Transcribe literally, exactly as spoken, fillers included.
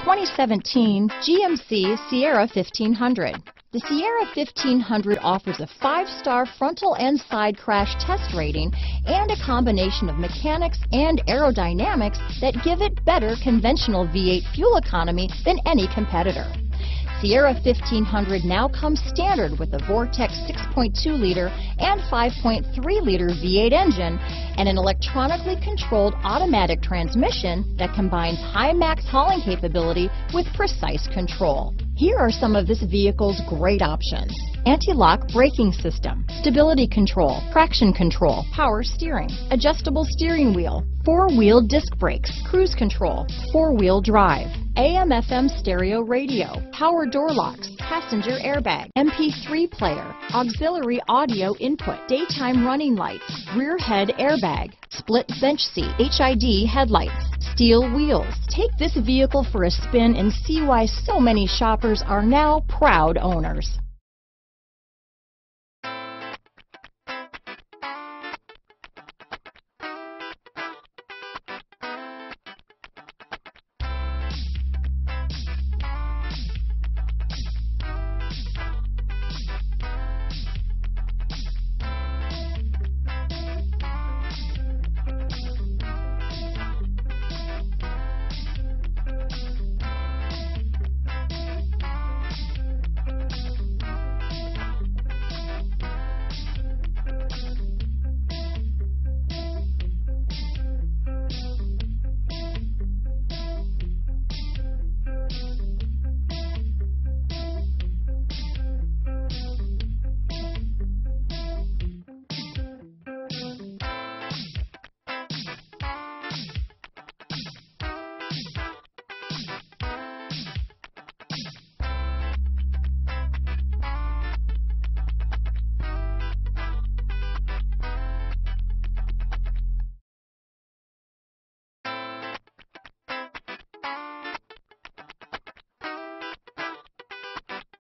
twenty seventeen G M C Sierra fifteen hundred. The Sierra fifteen hundred offers a five-star frontal and side crash test rating and a combination of mechanics and aerodynamics that give it better conventional V eight fuel economy than any competitor. Sierra fifteen hundred now comes standard with a Vortex six point two liter and five point three liter V eight engine and an electronically controlled automatic transmission that combines high max hauling capability with precise control. Here are some of this vehicle's great options: anti-lock braking system, stability control, traction control, power steering, adjustable steering wheel, four-wheel disc brakes, cruise control, four-wheel drive, A M F M stereo radio, power door locks, passenger airbag, M P three player, auxiliary audio input, daytime running lights, rear head airbag, split bench seat, H I D headlights, steel wheels. Take this vehicle for a spin and see why so many shoppers are now proud owners.